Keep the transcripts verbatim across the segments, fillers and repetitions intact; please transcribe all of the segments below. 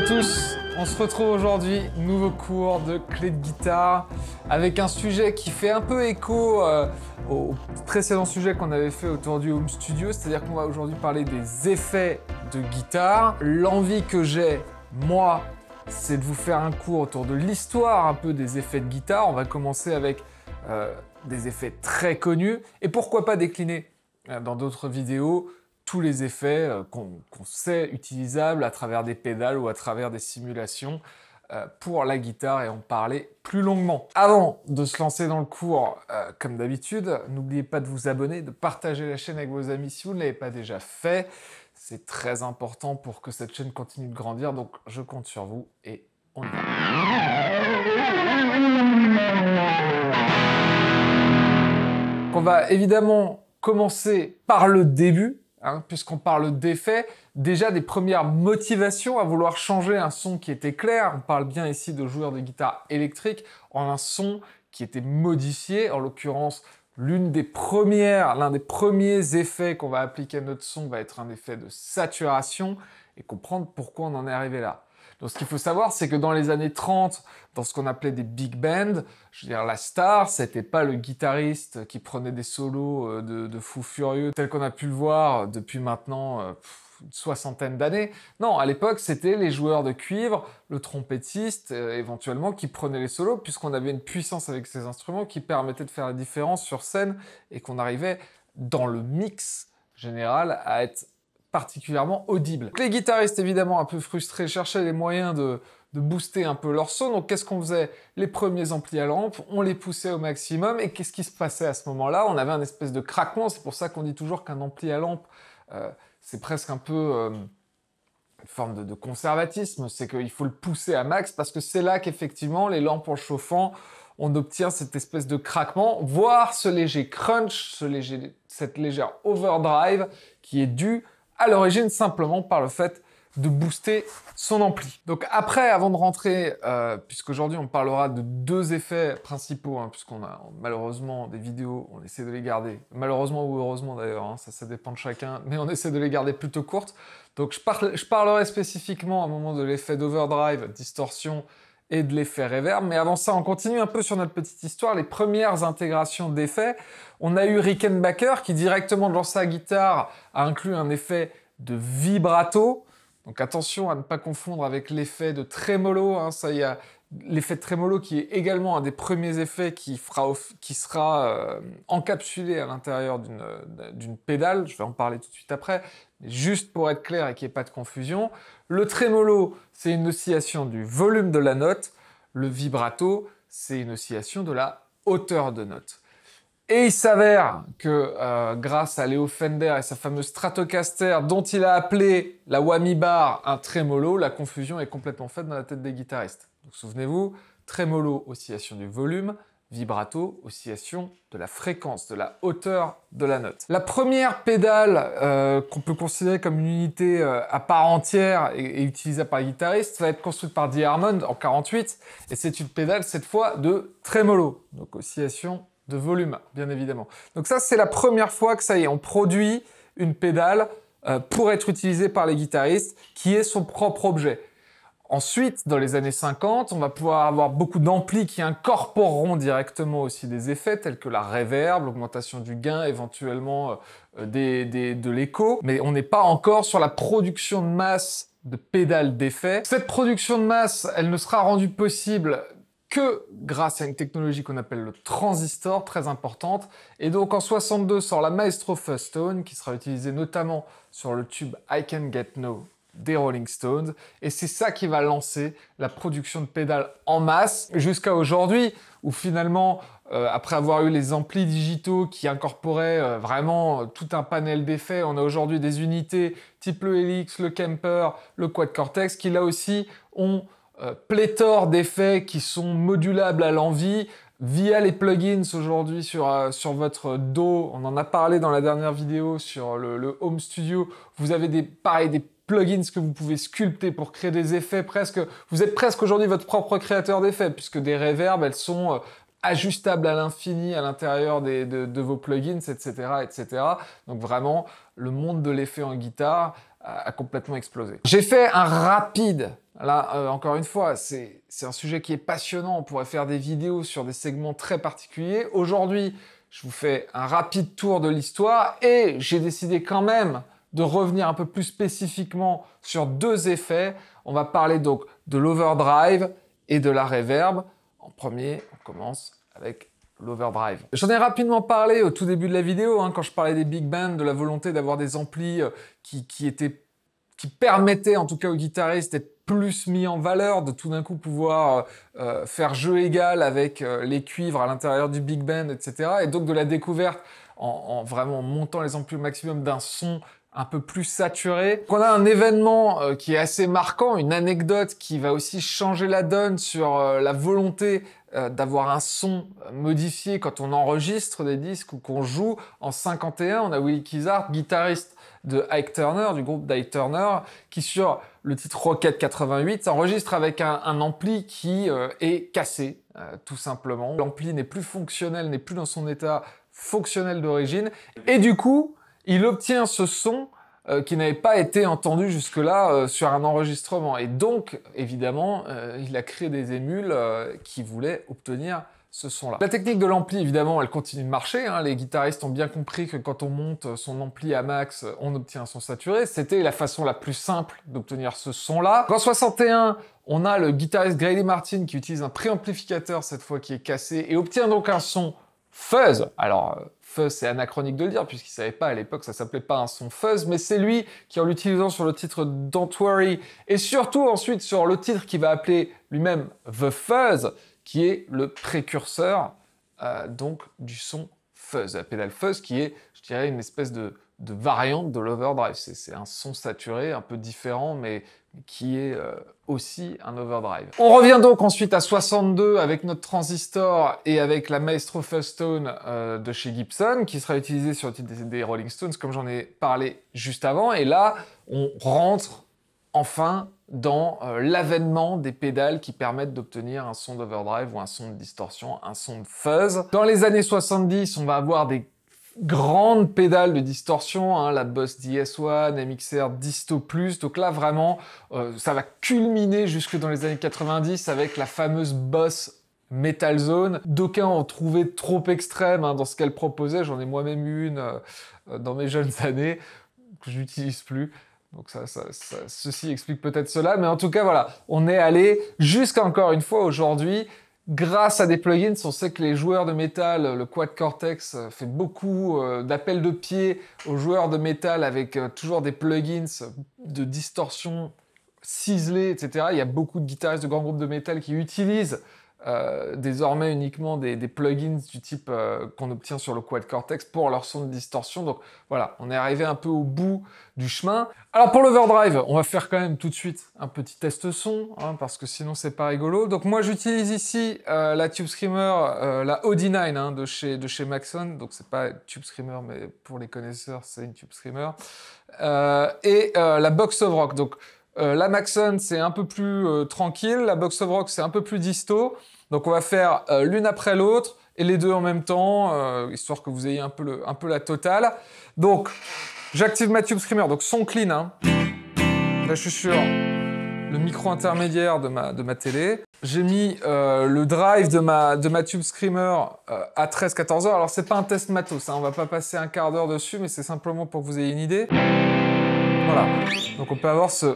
tous, on se retrouve aujourd'hui, nouveau cours de clé de guitare, avec un sujet qui fait un peu écho euh, au précédent sujet qu'on avait fait autour du home studio, c'est-à-dire qu'on va aujourd'hui parler des effets de guitare. L'envie que j'ai, moi, c'est de vous faire un cours autour de l'histoire un peu des effets de guitare. On va commencer avec euh, des effets très connus, et pourquoi pas décliner euh, dans d'autres vidéos tous les effets euh, qu'on qu'on sait utilisables à travers des pédales ou à travers des simulations euh, pour la guitare et en parler plus longuement. Avant de se lancer dans le cours, euh, comme d'habitude, n'oubliez pas de vous abonner, de partager la chaîne avec vos amis si vous ne l'avez pas déjà fait. C'est très important pour que cette chaîne continue de grandir, donc je compte sur vous et on y va. On va évidemment commencer par le début. Hein, puisqu'on parle d'effets, déjà des premières motivations à vouloir changer un son qui était clair. On parle bien ici de joueurs de guitare électrique en un son qui était modifié. En l'occurrence, l'une des premières, l'un des premiers effets qu'on va appliquer à notre son va être un effet de saturation et comprendre pourquoi on en est arrivé là. Donc ce qu'il faut savoir, c'est que dans les années trente, dans ce qu'on appelait des big bands, je veux dire, la star, c'était pas le guitariste qui prenait des solos de, de fou furieux, tel qu'on a pu le voir depuis maintenant euh, pff, une soixantaine d'années. Non, à l'époque, c'était les joueurs de cuivre, le trompettiste, euh, éventuellement, qui prenaient les solos, puisqu'on avait une puissance avec ces instruments qui permettait de faire la différence sur scène, et qu'on arrivait, dans le mix général, à être particulièrement audible. Les guitaristes, évidemment, un peu frustrés, cherchaient les moyens de, de booster un peu leur son. Donc, qu'est-ce qu'on faisait? Les premiers amplis à lampe, on les poussait au maximum. Et qu'est-ce qui se passait à ce moment-là? On avait un espèce de craquement. C'est pour ça qu'on dit toujours qu'un ampli à lampe, euh, c'est presque un peu euh, une forme de, de conservatisme. C'est qu'il faut le pousser à max parce que c'est là qu'effectivement, les lampes en chauffant, on obtient cette espèce de craquement, voire ce léger crunch, ce léger, cette légère overdrive qui est due à l'origine simplement par le fait de booster son ampli. Donc après, avant de rentrer, euh, puisqu'aujourd'hui on parlera de deux effets principaux, hein, puisqu'on a malheureusement des vidéos, on essaie de les garder, malheureusement ou heureusement d'ailleurs, hein, ça, ça dépend de chacun, mais on essaie de les garder plutôt courtes. Donc je, parle, je parlerai spécifiquement à un moment de l'effet d'overdrive, distorsion, et de l'effet reverb. Mais avant ça, on continue un peu sur notre petite histoire. Les premières intégrations d'effets, on a eu Rickenbacker qui directement dans sa guitare a inclus un effet de vibrato. Donc attention à ne pas confondre avec l'effet de tremolo. Hein. Ça, il y a l'effet de tremolo qui est également un des premiers effets qui, fera, qui sera euh, encapsulé à l'intérieur d'une d'une pédale. Je vais en parler tout de suite après. Mais juste pour être clair et qu'il n'y ait pas de confusion. Le tremolo, c'est une oscillation du volume de la note. Le vibrato, c'est une oscillation de la hauteur de note. Et il s'avère que euh, grâce à Leo Fender et sa fameuse Stratocaster, dont il a appelé la whammy bar un tremolo, la confusion est complètement faite dans la tête des guitaristes. Donc souvenez-vous, tremolo, oscillation du volume, vibrato, oscillation de la fréquence, de la hauteur de la note. La première pédale euh, qu'on peut considérer comme une unité euh, à part entière et, et utilisable par les guitaristes va être construite par Dee Hammond en quarante-huit, et c'est une pédale cette fois de tremolo, donc oscillation de volume, bien évidemment. Donc ça, c'est la première fois que ça y est, on produit une pédale euh, pour être utilisée par les guitaristes, qui est son propre objet. Ensuite, dans les années cinquante, on va pouvoir avoir beaucoup d'amplis qui incorporeront directement aussi des effets tels que la reverb, l'augmentation du gain, éventuellement euh, des, des, de l'écho. Mais on n'est pas encore sur la production de masse de pédales d'effets. Cette production de masse, elle ne sera rendue possible que grâce à une technologie qu'on appelle le transistor, très importante. Et donc en soixante-deux sort la Maestro Fuzz Tone, qui sera utilisée notamment sur le tube I Can Get No des Rolling Stones, et c'est ça qui va lancer la production de pédales en masse, jusqu'à aujourd'hui, où finalement, euh, après avoir eu les amplis digitaux qui incorporaient euh, vraiment euh, tout un panel d'effets, on a aujourd'hui des unités type le Helix, le Kemper, le Quad Cortex, qui là aussi ont euh, pléthore d'effets qui sont modulables à l'envie, via les plugins aujourd'hui sur, euh, sur votre dos. On en a parlé dans la dernière vidéo sur le, le Home Studio. Vous avez des, pareil, des plugins que vous pouvez sculpter pour créer des effets presque... Vous êtes presque aujourd'hui votre propre créateur d'effets, puisque des reverbs, elles sont euh, ajustable à l'infini à l'intérieur des- de, de vos plugins, et cetera, et cetera. Donc vraiment, le monde de l'effet en guitare a, a complètement explosé. J'ai fait un rapide. Là, euh, encore une fois, c'est c'est un sujet qui est passionnant. On pourrait faire des vidéos sur des segments très particuliers. Aujourd'hui, je vous fais un rapide tour de l'histoire et j'ai décidé quand même de revenir un peu plus spécifiquement sur deux effets. On va parler donc de l'overdrive et de la reverb. En premier, on commence avec l'overdrive. J'en ai rapidement parlé au tout début de la vidéo, hein, quand je parlais des big bands, de la volonté d'avoir des amplis euh, qui, qui étaient, qui permettaient en tout cas aux guitaristes d'être plus mis en valeur, de tout d'un coup pouvoir euh, faire jeu égal avec euh, les cuivres à l'intérieur du big band, et cetera. Et donc de la découverte en, en vraiment montant les amplis au maximum d'un son un peu plus saturé. On a un événement euh, qui est assez marquant, une anecdote qui va aussi changer la donne sur euh, la volonté euh, d'avoir un son modifié quand on enregistre des disques ou qu'on joue. En cinquante et un, on a Willie Kizart, guitariste de Ike Turner, du groupe d'Ike Turner, qui sur le titre Rocket quatre-vingt-huit s'enregistre avec un, un ampli qui euh, est cassé, euh, tout simplement. L'ampli n'est plus fonctionnel, n'est plus dans son état fonctionnel d'origine, et du coup, il obtient ce son euh, qui n'avait pas été entendu jusque-là euh, sur un enregistrement. Et donc, évidemment, euh, il a créé des émules euh, qui voulaient obtenir ce son-là. La technique de l'ampli, évidemment, elle continue de marcher. Hein. Les guitaristes ont bien compris que quand on monte son ampli à max, on obtient un son saturé. C'était la façon la plus simple d'obtenir ce son-là. En soixante et un, on a le guitariste Grady Martin qui utilise un préamplificateur, cette fois qui est cassé, et obtient donc un son fuzz. Alors, euh, fuzz, c'est anachronique de le dire, puisqu'il savait pas à l'époque, ça s'appelait pas un son fuzz, mais c'est lui qui, en l'utilisant sur le titre Don't Worry, et surtout ensuite sur le titre qu'il va appeler lui-même The Fuzz, qui est le précurseur euh, donc du son fuzz. La pédale fuzz qui est, je dirais, une espèce de, de variante de l'overdrive. C'est un son saturé, un peu différent, mais qui est euh, aussi un overdrive. On revient donc ensuite à soixante-deux avec notre transistor et avec la Maestro Fuzztone euh, de chez Gibson, qui sera utilisée sur le titre des, des Rolling Stones, comme j'en ai parlé juste avant. Et là, on rentre enfin dans euh, l'avènement des pédales qui permettent d'obtenir un son d'overdrive ou un son de distorsion, un son de fuzz. Dans les années soixante-dix, on va avoir des grandes pédales de distorsion, hein, la Boss D S un, M X R Disto plus. Donc là, vraiment, euh, ça va culminer jusque dans les années quatre-vingt-dix avec la fameuse Boss Metal Zone. D'aucuns ont trouvé trop extrême hein, dans ce qu'elle proposait. J'en ai moi-même eu une euh, dans mes jeunes années que je n'utilise plus. Donc ça, ça, ça, ceci explique peut-être cela, mais en tout cas, voilà, on est allé jusqu'à encore une fois aujourd'hui, grâce à des plugins. On sait que les joueurs de métal, le Quad Cortex fait beaucoup euh, d'appels de pied aux joueurs de métal avec euh, toujours des plugins de distorsion ciselés, et cetera. Il y a beaucoup de guitaristes de grands groupes de métal qui utilisent Euh, désormais uniquement des, des plugins du type euh, qu'on obtient sur le Quad Cortex pour leur son de distorsion. Donc voilà, on est arrivé un peu au bout du chemin. Alors pour l'overdrive, on va faire quand même tout de suite un petit test son, hein, parce que sinon c'est pas rigolo. Donc moi j'utilise ici euh, la Tube Screamer, euh, la O D neuf hein, de chez, de chez Maxon. Donc c'est pas Tube Screamer, mais pour les connaisseurs, c'est une Tube Screamer. Euh, et euh, la Box of Rock. Donc Euh, la Maxon, c'est un peu plus euh, tranquille. La Box of Rock, c'est un peu plus disto. Donc, on va faire euh, l'une après l'autre et les deux en même temps, euh, histoire que vous ayez un peu, le, un peu la totale. Donc, j'active ma Tube Screamer. Donc, son clean. Hein. Là, je suis sur le micro intermédiaire de ma, de ma télé. J'ai mis euh, le drive de ma, de ma Tube Screamer euh, à treize quatorze heures. Alors, c'est pas un test matos. Hein. On va pas passer un quart d'heure dessus, mais c'est simplement pour que vous ayez une idée. Voilà. Donc, on peut avoir ce...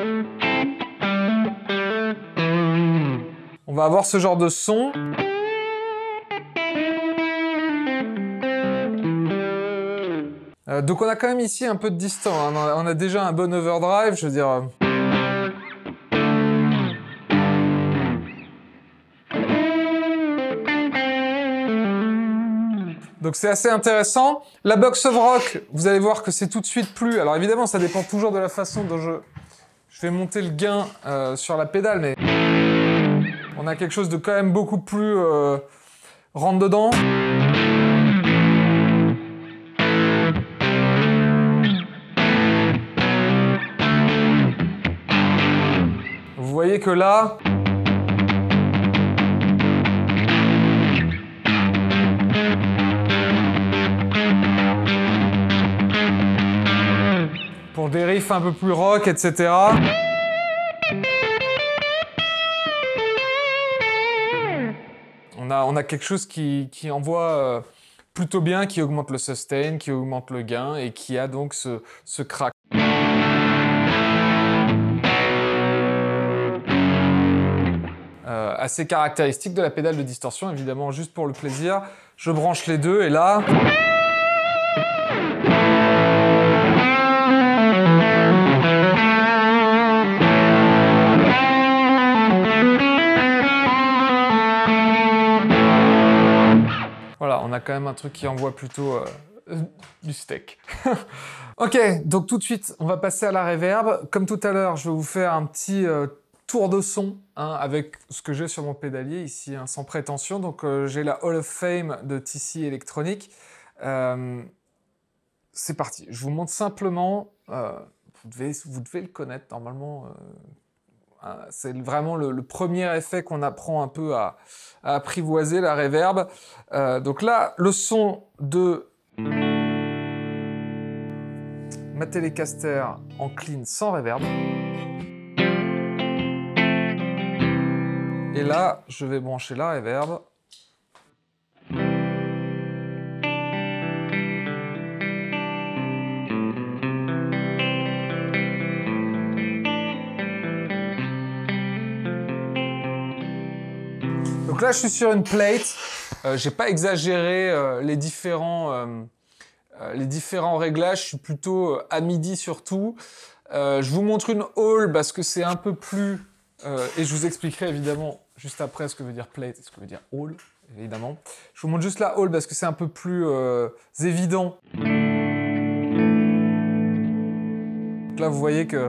On va avoir ce genre de son. Euh, donc on a quand même ici un peu de distance. Hein. On, a, on a déjà un bon overdrive, je veux dire. Donc c'est assez intéressant. La Box of Rock, vous allez voir que c'est tout de suite plus... Alors évidemment, ça dépend toujours de la façon dont je, je vais monter le gain euh, sur la pédale, mais... On a quelque chose de quand même beaucoup plus euh, rentre-dedans. Vous voyez que là... pour des riffs un peu plus rock, et cetera. On a, on a quelque chose qui, qui envoie euh, plutôt bien, qui augmente le sustain, qui augmente le gain et qui a donc ce, ce crack. Euh, assez caractéristique de la pédale de distorsion, évidemment, juste pour le plaisir. Je branche les deux et là... Voilà, on a quand même un truc qui envoie plutôt euh, du steak. Ok, donc tout de suite, on va passer à la reverb. Comme tout à l'heure, je vais vous faire un petit euh, tour de son hein, avec ce que j'ai sur mon pédalier ici, hein, sans prétention. Donc euh, j'ai la Hall of Fame de T C Electronic. Euh, C'est parti, je vous montre simplement, euh, vous, devez, vous devez le connaître normalement. Euh, C'est vraiment le, le premier effet qu'on apprend un peu à, à apprivoiser, la reverb. Euh, donc là, le son de ma Telecaster en clean sans reverb. Et là, je vais brancher la reverb. Donc là, je suis sur une plate. Euh, j'ai pas exagéré euh, les différents, euh, euh, les différents réglages. Je suis plutôt euh, à midi surtout. Euh, je vous montre une hall parce que c'est un peu plus... Euh, et je vous expliquerai évidemment juste après ce que veut dire plate et ce que veut dire hall, évidemment. Je vous montre juste la hall parce que c'est un peu plus euh, évident. Donc là, vous voyez que...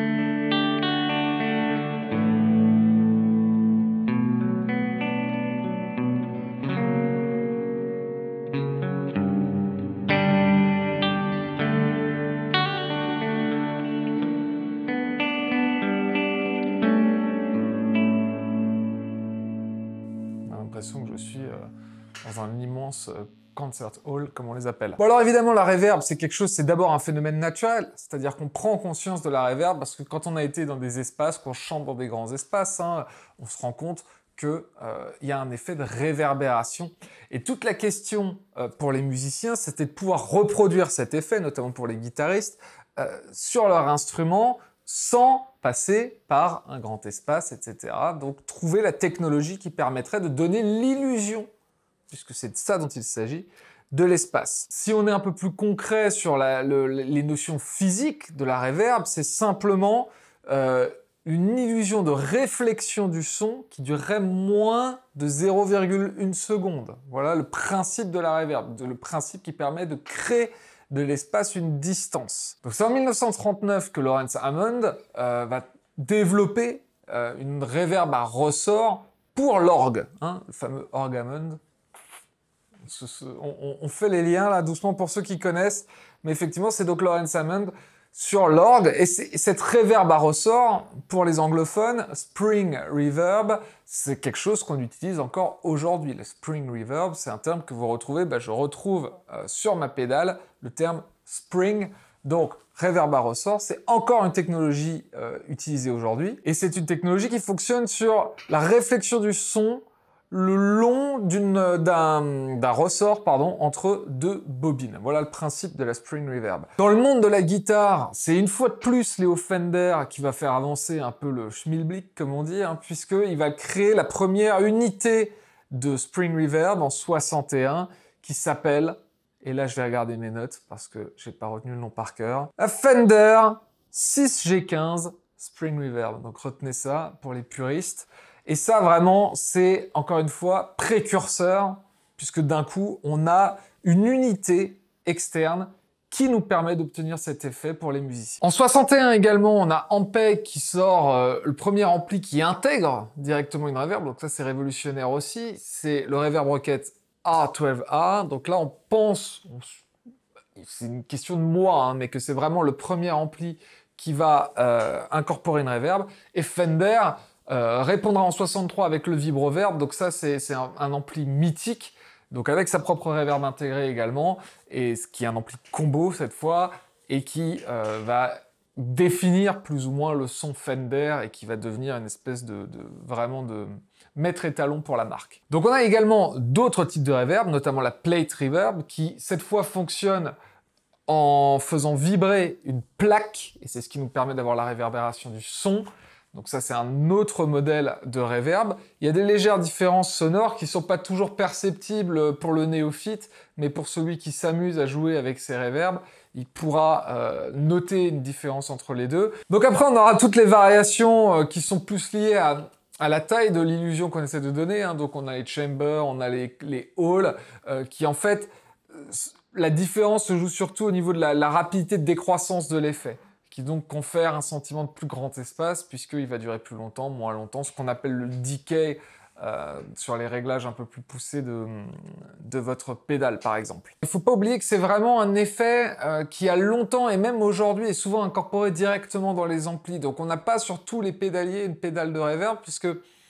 que je suis euh, dans un immense euh, concert hall, comme on les appelle. Bon alors évidemment, la reverb, c'est quelque chose, c'est d'abord un phénomène naturel, c'est-à-dire qu'on prend conscience de la reverb, parce que quand on a été dans des espaces, qu'on chante dans des grands espaces, hein, on se rend compte qu'il euh, y a un effet de réverbération. Et toute la question euh, pour les musiciens, c'était de pouvoir reproduire cet effet, notamment pour les guitaristes, euh, sur leur instrument, sans passer par un grand espace, et cetera. Donc trouver la technologie qui permettrait de donner l'illusion, puisque c'est de ça dont il s'agit, de l'espace. Si on est un peu plus concret sur la, le, les notions physiques de la reverb, c'est simplement euh, une illusion de réflexion du son qui durerait moins de zéro virgule une seconde. Voilà le principe de la reverb, le principe qui permet de créer de l'espace une distance. Donc c'est en mille neuf cent trente-neuf que Lawrence Hammond euh, va développer euh, une reverb à ressort pour l'orgue, hein, le fameux orgue Hammond. Ce, ce, on, on fait les liens là doucement pour ceux qui connaissent, mais effectivement c'est donc Lawrence Hammond sur l'orgue, et, et cette reverb à ressort, pour les anglophones, spring reverb, c'est quelque chose qu'on utilise encore aujourd'hui. Le spring reverb, c'est un terme que vous retrouvez, ben je retrouve euh, sur ma pédale le terme spring, donc reverb à ressort, c'est encore une technologie euh, utilisée aujourd'hui, et c'est une technologie qui fonctionne sur la réflexion du son le long d'un ressort pardon, entre deux bobines. Voilà le principe de la spring reverb. Dans le monde de la guitare, c'est une fois de plus Leo Fender qui va faire avancer un peu le schmilblick, comme on dit, hein, puisqu'il va créer la première unité de spring reverb en soixante et un qui s'appelle, et là je vais regarder mes notes parce que j'ai pas retenu le nom par cœur, la Fender six G quinze Spring Reverb. Donc retenez ça pour les puristes. Et ça, vraiment, c'est, encore une fois, précurseur, puisque d'un coup, on a une unité externe qui nous permet d'obtenir cet effet pour les musiciens. En soixante et un également, on a Ampeg qui sort euh, le premier ampli qui intègre directement une reverb, donc ça c'est révolutionnaire aussi, c'est le Reverb Rocket R douze A, donc là on pense, c'est une question de moi, hein, mais que c'est vraiment le premier ampli qui va euh, incorporer une reverb, et Fender Euh, répondra en soixante-trois avec le vibroverb, donc ça c'est un, un ampli mythique, donc avec sa propre reverb intégrée également, et ce qui est un ampli combo cette fois, et qui euh, va définir plus ou moins le son Fender et qui va devenir une espèce de, de vraiment de maître étalon pour la marque. Donc on a également d'autres types de reverb, notamment la plate reverb, qui cette fois fonctionne en faisant vibrer une plaque, et c'est ce qui nous permet d'avoir la réverbération du son. Donc ça, c'est un autre modèle de reverb. Il y a des légères différences sonores qui ne sont pas toujours perceptibles pour le néophyte, mais pour celui qui s'amuse à jouer avec ces reverbs, il pourra euh, noter une différence entre les deux. Donc après, on aura toutes les variations euh, qui sont plus liées à, à la taille de l'illusion qu'on essaie de donner. Hein. Donc on a les chambers, on a les, les halls, euh, qui en fait, euh, la différence se joue surtout au niveau de la, la rapidité de décroissance de l'effet, qui donc confère un sentiment de plus grand espace, puisqu'il va durer plus longtemps, moins longtemps, ce qu'on appelle le decay euh, sur les réglages un peu plus poussés de, de votre pédale, par exemple. Il ne faut pas oublier que c'est vraiment un effet euh, qui a longtemps, et même aujourd'hui, est souvent incorporé directement dans les amplis. Donc on n'a pas sur tous les pédaliers une pédale de reverb, puisque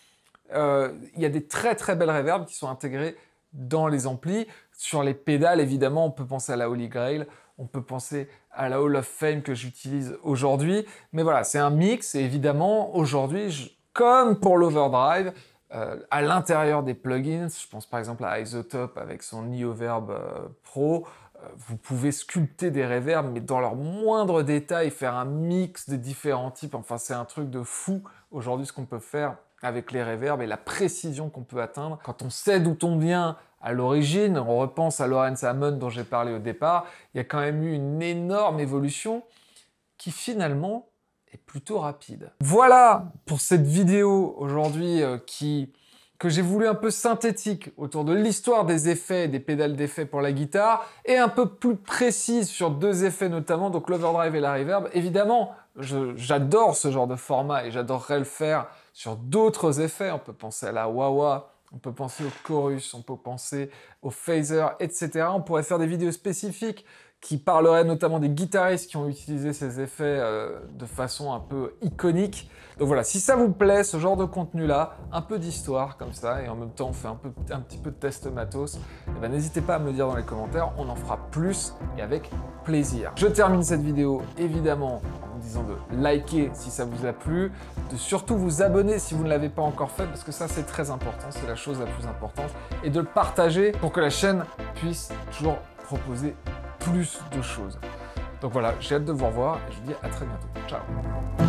euh, il y a des très très belles reverbs qui sont intégrées dans les amplis. Sur les pédales, évidemment, on peut penser à la Holy Grail, on peut penser à la Hall of Fame que j'utilise aujourd'hui. Mais voilà, c'est un mix, et évidemment, aujourd'hui, je... comme pour l'overdrive, euh, à l'intérieur des plugins, je pense par exemple à Isotope avec son Neoverb euh, Pro, euh, vous pouvez sculpter des reverbs, mais dans leur moindre détail, faire un mix de différents types. Enfin, c'est un truc de fou aujourd'hui ce qu'on peut faire avec les reverbs et la précision qu'on peut atteindre. Quand on sait d'où on vient à l'origine, on repense à Lawrence Hammond dont j'ai parlé au départ, il y a quand même eu une énorme évolution qui finalement est plutôt rapide. Voilà pour cette vidéo aujourd'hui euh, qui... que j'ai voulu un peu synthétique autour de l'histoire des effets et des pédales d'effets pour la guitare, et un peu plus précise sur deux effets notamment, donc l'overdrive et la reverb. Évidemment, j'adore ce genre de format et j'adorerais le faire sur d'autres effets. On peut penser à la wah-wah, on peut penser au chorus, on peut penser au phaser, et cetera. On pourrait faire des vidéos spécifiques qui parleraient notamment des guitaristes qui ont utilisé ces effets euh, de façon un peu iconique. Donc voilà, si ça vous plaît, ce genre de contenu-là, un peu d'histoire comme ça, et en même temps on fait un, peu, un petit peu de test matos, eh ben, n'hésitez pas à me le dire dans les commentaires, on en fera plus et avec plaisir. Je termine cette vidéo évidemment en vous disant de liker si ça vous a plu, de surtout vous abonner si vous ne l'avez pas encore fait, parce que ça c'est très important, c'est la chose la plus importante, et de le partager pour que la chaîne puisse toujours proposer plus de choses. Donc voilà, j'ai hâte de vous revoir et je vous dis à très bientôt. Ciao.